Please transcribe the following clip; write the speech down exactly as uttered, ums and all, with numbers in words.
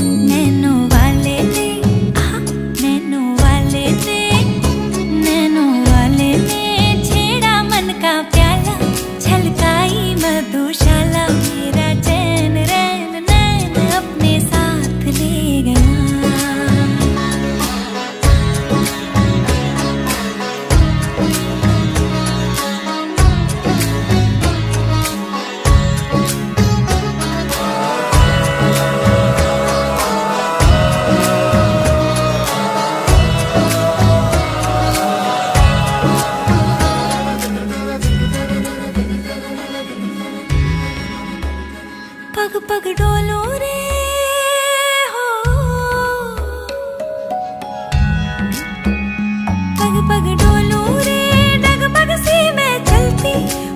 Nano वाले ने, आहा, नैनो वाले ने, नैनो वाले ने छेड़ा मन का प्याला, छलकाई मधुशाला, मेरा चैन रैन नैन अपने साथ ले गया। पग पग डोलो रे हो, पग पग डोलो रे, डगमग सी मैं चलती